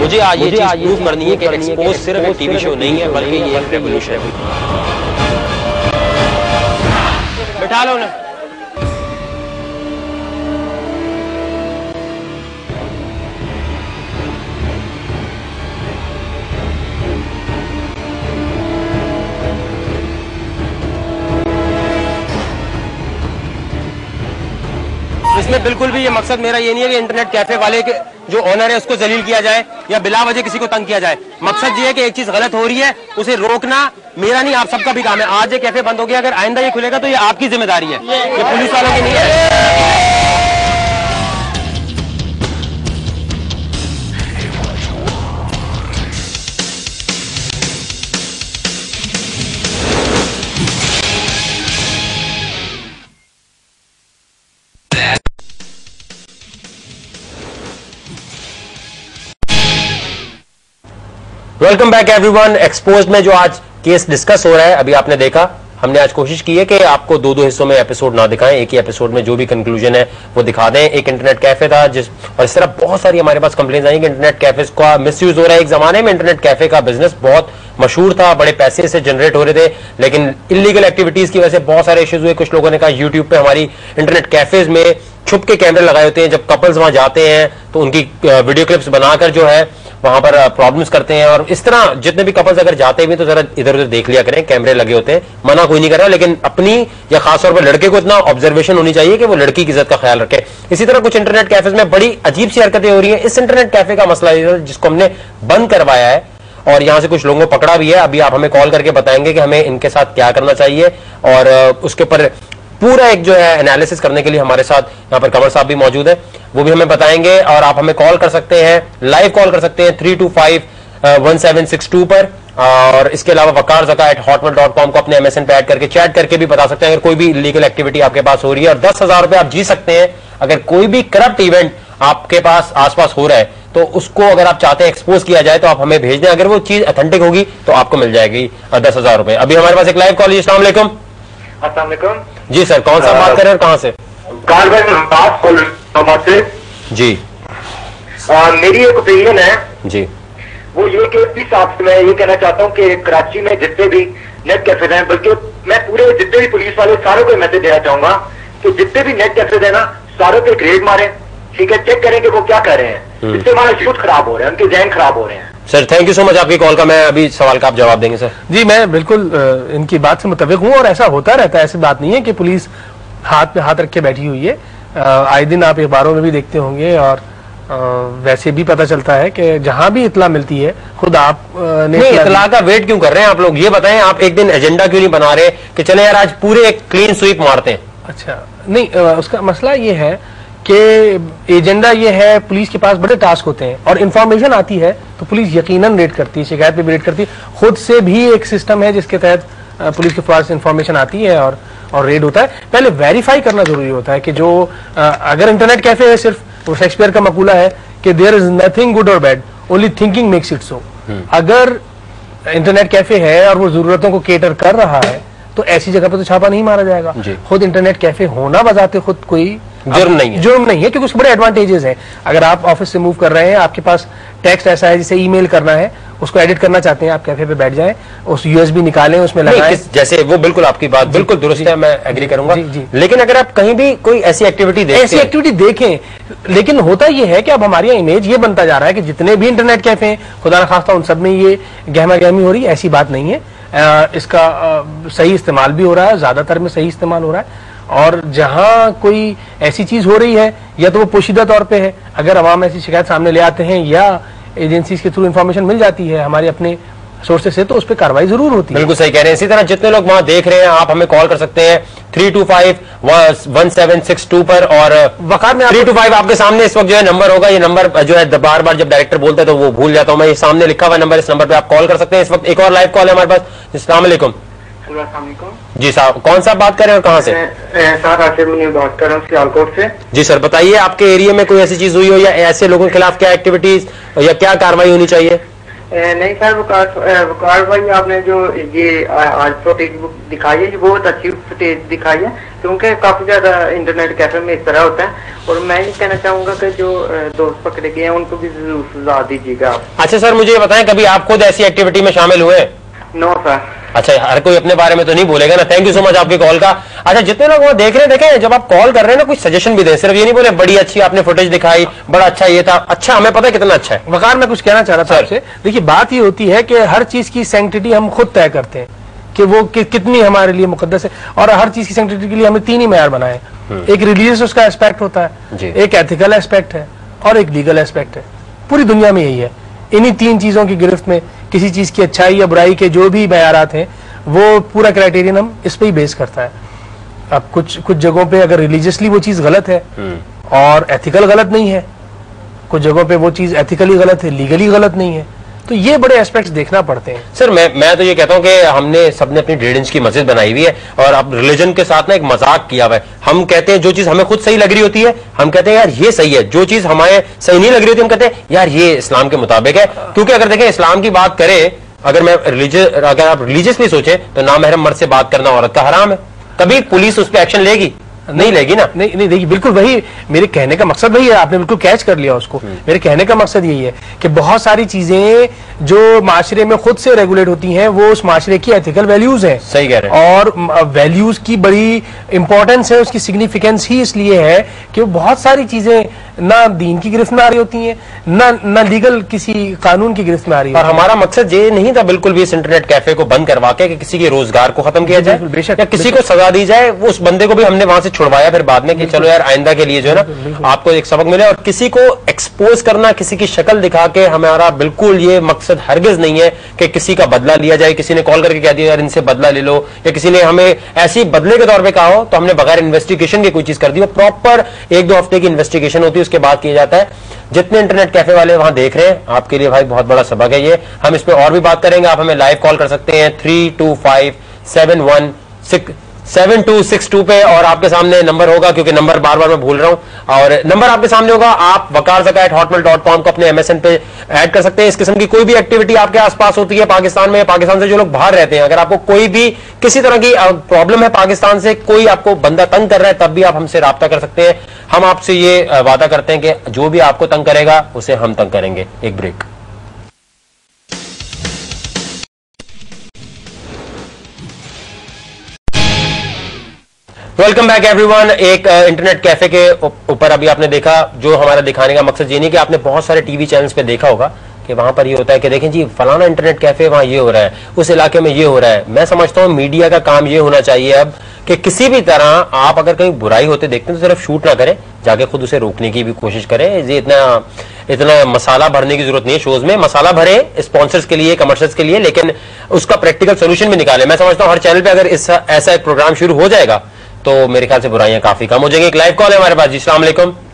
मुझे आज ये चीज प्रूव करनी है कि एक्सपोज सिर्फ एक टीवी शो नहीं है बल्कि ये एक रेवोल्यूशन है। बिठा लो ना। इसमें बिल्कुल भी ये मकसद मेरा ये नहीं है कि इंटरनेट कैफे वाले के जो ओनर है उसको जलील किया जाए या बिला वजह किसी को तंग किया जाए। मकसद ये है कि एक चीज गलत हो रही है उसे रोकना मेरा नहीं आप सबका भी काम है। आज ये कैफे बंद हो गया, अगर आइंदा ये खुलेगा तो ये आपकी जिम्मेदारी है, ये पुलिस वालों की नहीं है। Welcome back everyone. एक्सपोज्ड में जो आज केस डिस्कस हो रहा है, अभी आपने देखा, हमने आज कोशिश की है कि आपको दो हिस्सों में एपिसोड ना दिखाएं, एक ही एपिसोड में जो भी कंक्लूजन है वो दिखा दें। एक इंटरनेट कैफे था जिस और इस तरह बहुत सारी हमारे पास कंप्लेंट्स आई कि इंटरनेट कैफे का मिसयूज हो रहा है। एक जमाने में इंटरनेट कैफे का बिजनेस बहुत मशहूर था, बड़े पैसे से जनरेट हो रहे थे, लेकिन इलीगल एक्टिविटीज की वजह से बहुत सारे इश्यूज हुए। कुछ लोगों ने कहा यूट्यूब पे हमारी इंटरनेट कैफेज में छुप के कैमरे लगाए होते हैं, जब कपल्स वहां जाते हैं तो उनकी वीडियो क्लिप्स बनाकर जो है वहां पर प्रॉब्लम्स करते हैं। और इस तरह जितने भी कपल्स अगर जाते भी तो जरा इधर उधर देख लिया करें, कैमरे लगे होते हैं, मना कोई नहीं कर रहा, लेकिन अपनी या खासतौर पर लड़के को इतना ऑब्जर्वेशन होनी चाहिए कि वो लड़की की इज्जत का ख्याल रखे। इसी तरह कुछ इंटरनेट कैफेज में बड़ी अजीब सी हरकतें हो रही हैं। इस इंटरनेट कैफे का मसला जिसको हमने बंद करवाया है और यहां से कुछ लोगों को पकड़ा भी है, अभी आप हमें कॉल करके बताएंगे कि हमें इनके साथ क्या करना चाहिए। और उसके ऊपर पूरा एक जो है एनालिसिस करने के लिए हमारे साथ यहाँ पर कमर साहब भी मौजूद है, वो भी हमें बताएंगे। और आप हमें कॉल कर सकते हैं, लाइव कॉल कर सकते हैं 325-1762 पर। और इसके अलावा waqar@hotmail.com को अपने MSN पे ऐड करके चैट करके भी बता सकते हैं अगर कोई भी इलीगल एक्टिविटी आपके पास हो रही है। और 10,000 रुपए आप जीत सकते हैं अगर कोई भी करप्ट इवेंट आपके पास आसपास हो रहा है तो उसको अगर आप चाहते हैं एक्सपोज किया जाए तो आप हमें भेज दें। अगर वो चीज ऑथेंटिक होगी तो आपको मिल जाएगी 10,000 रुपए। अभी हमारे पास एक लाइव कॉल है। अस्सलाम वालेकुम। अस्सलाम वालेकुम जी सर, कौन सा बात कर रहे हैं और कहाँ से? से जी। मेरी एक ओपिनियन है जी, वो ये कि प्लीज आपसे मैं ये कहना चाहता हूँ कि कराची में जितने भी नेट कैफे हैं, बल्कि मैं पूरे जितने भी पुलिस वाले सारों को मैसेज देना चाहूंगा कि जितने भी नेट कैफे है ना, सारों पे ग्रेड मारें, ठीक है, चेक करें कि वो क्या कर रहे हैं। इससे हमारे शूट खराब हो रहे हैं, उनके जहन खराब हो रहे हैं। Sir thank you so much आपकी कॉल का। मैं अभी सवाल का आप जवाब देंगे सर? जी, मैं बिल्कुल इनकी बात से मुतफिक हूँ और ऐसा होता रहता है। ऐसी बात नहीं है कि पुलिस हाथ पे हाथ रख के बैठी हुई है। आए दिन आप अखबारों में भी देखते होंगे और वैसे भी पता चलता है कि जहां भी इतला मिलती है, खुद आप नहीं इतला का वेट क्यों कर रहे हैं आप लोग? ये बताएं, आप एक दिन एजेंडा क्यों नहीं बना रहे कि चले यार आज पूरे एक क्लीन स्वीप मारते हैं? अच्छा नहीं, उसका मसला ये है कि एजेंडा ये है, पुलिस के पास बड़े टास्क होते हैं और इंफॉर्मेशन आती है तो पुलिस यकीनन रेड करती है, शिकायत पे भी रेड करती है। खुद से भी एक सिस्टम है जिसके तहत पुलिस के पास इंफॉर्मेशन आती है और रेड होता है। पहले वेरीफाई करना जरूरी होता है कि जो अगर इंटरनेट कैफे है, सिर्फ वो शेक्सपियर का मकूला है कि देयर इज नथिंग गुड और bad, only thinking makes it so. अगर इंटरनेट कैफे है और वो जरूरतों को केटर कर रहा है तो ऐसी जगह पर तो छापा नहीं मारा जाएगा। खुद इंटरनेट कैफे होना बजाते खुद कोई जुर्म नहीं है, क्योंकि उसके बड़े एडवांटेजेस हैं। अगर आप ऑफिस से मूव कर रहे हैं, आपके पास टेक्स्ट ऐसा है जिसे ईमेल करना है, उसको एडिट करना चाहते हैं, आप कैफे पे बैठ जाएं, उस यूएसबी निकालें, उसमें लगाएं। जैसे वो बिल्कुल आपकी बात बिल्कुल दुरुस्त है, मैं एग्री करूंगा। लेकिन अगर आप कहीं भी कोई ऐसी एक्टिविटी देखें, लेकिन होता यह है कि अब हमारी इमेज ये बनता जा रहा है कि जितने भी इंटरनेट कैफे हैं, खुदा न खास्ता उन सब में ये गहमा गहमी हो रही है। ऐसी बात नहीं है, इसका सही इस्तेमाल भी हो रहा है, ज्यादातर में सही इस्तेमाल हो रहा है। और जहां कोई ऐसी चीज हो रही है या तो वो पोशीदा तौर पे है, अगर अवाम ऐसी शिकायत सामने ले आते हैं या एजेंसीज के थ्रू इंफॉर्मेशन मिल जाती है हमारे अपने सोर्सेज से, तो उस पर कार्रवाई जरूर होती है। बिल्कुल सही कह रहे हैं। इसी तरह जितने लोग वहां देख रहे हैं, आप हमें कॉल कर सकते हैं 325-1762 पर। और वकार में 325 आपके सामने इस वक्त जो है नंबर होगा, ये नंबर जो है बार बार जब डायरेक्टर बोलते हैं तो वो भूल जाता हूं मैं, ये सामने लिखा हुआ नंबर, इस नंबर पे आप कॉल कर सकते हैं। इस वक्त एक और लाइव कॉल है हमारे पास। अस्सलाम वालेकुम। जी साहब, कौन सा बात कर रहे हैं और कहाँ से? सर आसिफ मुनीर बात कर रहा हूँ सियालकोट से। जी सर बताइए, आपके एरिया में कोई ऐसी चीज हुई हो या ऐसे लोगों के खिलाफ क्या एक्टिविटीज या क्या कार्रवाई होनी चाहिए? नहीं सर, वकार भाई आपने जो ये आज फुटेज दिखाई है, ये बहुत अच्छी फुटेज दिखाई है, क्योंकि काफी ज्यादा इंटरनेट कैफे में इस तरह होता है। और मैं ये कहना चाहूंगा कि जो दोस्त पकड़े गए हैं उनको भी जरूर सजा दीजिएगा आप। अच्छा सर, मुझे ये बताएं, कभी आप खुद ऐसी एक्टिविटी में शामिल हुए? No sir. अच्छा, हर कोई अपने बारे में तो नहीं बोलेगा ना। थैंक यू सो मच आपकी कॉल का। अच्छा, जितने लोग वो देख रहे हैं, देखें जब आप कॉल कर रहे हैं ना, कुछ सजेशन भी दें, सिर्फ ये नहीं बोले बड़ी अच्छी आपने फुटेज दिखाई, बड़ा अच्छा ये था। अच्छा, हमें पता है कितना अच्छा है। वकार मैं कुछ कहना चाह रहा था आपसे। देखिए, बात ये होती है कि हर चीज की सैंक्टिटी हम खुद तय करते हैं कि वो कितनी हमारे लिए मुकद्दस है, और हर चीज की सैंक्टिटी के लिए हमें 3 ही मेयार बनाए। एक रिलीजियस उसका एस्पेक्ट होता है, एक एथिकल एस्पेक्ट है, और एक लीगल एस्पेक्ट है। पूरी दुनिया में यही है। इन्हीं 3 चीजों की गिरफ्त में किसी चीज की अच्छाई या बुराई के जो भी मेयारात हैं, वो पूरा क्राइटेरियन हम इस पे ही बेस करता है। अब कुछ जगहों पे अगर रिलीजियसली वो चीज गलत है और एथिकल गलत नहीं है, कुछ जगहों पे वो चीज एथिकली गलत है, लीगली गलत नहीं है, तो ये बड़े एस्पेक्ट्स देखना पड़ते हैं। सर, मैं तो ये कहता हूं कि हमने सबने अपनी 1.5 इंच की मस्जिद बनाई हुई है, और अब रिलीजन के साथ ना एक मजाक किया हुआ है। हम कहते हैं जो चीज हमें खुद सही लग रही होती है, हम कहते हैं यार ये सही है। जो चीज हमें सही नहीं लग रही होती, हम कहते हैं यार ये इस्लाम के मुताबिक है। क्योंकि अगर देखें, इस्लाम की बात करें, अगर आप रिलीजियसली सोचे तो नामहरम मर्द से बात करना औरत का हराम है। कभी पुलिस उस पर एक्शन लेगी? नहीं लेगी ना। नहीं देखिए, बिल्कुल वही मेरे कहने का मकसद वही है। आपने बिल्कुल कैच कर लिया उसको। मेरे कहने का मकसद यही है कि बहुत सारी चीजें जो माशरे में खुद से रेगुलेट होती हैं, वो उस माशरे की एथिकल वैल्यूज हैं। सही कह रहे हैं। और वैल्यूज की बड़ी इंपॉर्टेंस है, उसकी सिग्निफिकेंस ही इसलिए है कि बहुत सारी चीजें ना दीन की गिरफ्त में आ रही होती हैं, ना लीगल किसी कानून की गिरफ्त में आ रही है। और हमारा मकसद ये नहीं था बिल्कुल भी इस इंटरनेट कैफे को बंद करवा के कि किसी के रोजगार को खत्म किया जाए या किसी को सजा दी जाए। वो उस बंदे को भी हमने वहां से छुड़वाया फिर बाद में कि चलो यार आइंदा के लिए जो है ना आपको एक सबक मिले। और किसी को एक्सपोज करना, किसी की शक्ल दिखा के, हमारा बिल्कुल ये मकसद हरगिज नहीं है कि किसी का बदला लिया जाए। किसी ने कॉल करके कह दिया यार इनसे बदला ले लो, या किसी ने हमें ऐसी बदले के तौर पर कहा हो तो हमने बगैर इन्वेस्टिगेशन की कोई चीज कर दी हो। प्रॉपर 1-2 हफ्ते की इन्वेस्टिगेशन होती है, उसके बाद किया जाता है। जितने इंटरनेट कैफे वाले वहां देख रहे हैं, आपके लिए भाई बहुत बड़ा सबक है ये। हम इस पे और भी बात करेंगे। आप हमें लाइव कॉल कर सकते हैं 325-716-7262 पे, और आपके सामने नंबर होगा, क्योंकि नंबर बार बार मैं भूल रहा हूं, और नंबर आपके सामने होगा। आप waqar@hotmail.com को अपने MSN पे ऐड कर सकते हैं। इस किस्म की कोई भी एक्टिविटी आपके आसपास होती है पाकिस्तान में, पाकिस्तान से जो लोग बाहर रहते हैं, अगर आपको कोई भी किसी तरह की प्रॉब्लम है पाकिस्तान से, कोई आपको बंदा तंग कर रहा है, तब भी आप हमसे राब्ता कर सकते हैं। हम आपसे ये वादा करते हैं कि जो भी आपको तंग करेगा उसे हम तंग करेंगे। एक ब्रेक। Welcome back everyone. एक इंटरनेट कैफे के ऊपर अभी आपने देखा, जो हमारा दिखाने का मकसद ये नहीं कि आपने बहुत सारे टीवी चैनल्स पे देखा होगा कि वहां पर ये होता है कि देखें जी फलाना इंटरनेट कैफे वहां ये हो रहा है, उस इलाके में ये हो रहा है। मैं समझता हूं मीडिया का काम ये होना चाहिए अब कि किसी भी तरह आप अगर कहीं बुराई होते देखते हैं तो सिर्फ शूट ना करें, जाके खुद उसे रोकने की भी कोशिश करें। ये इतना मसाला भरने की जरूरत नहीं है शोज में। मसाला भरे स्पॉन्सर्स के लिए, कमर्शियल्स के लिए, लेकिन उसका प्रैक्टिकल सोल्यूशन भी निकाले। मैं समझता हूं हर चैनल पे अगर ऐसा एक प्रोग्राम शुरू हो जाएगा तो मेरे ख्याल से बुराइयां काफी कम हो जाएंगी। एक लाइव कॉल है हमारे पास जी। अस्सलाम वालेकुम।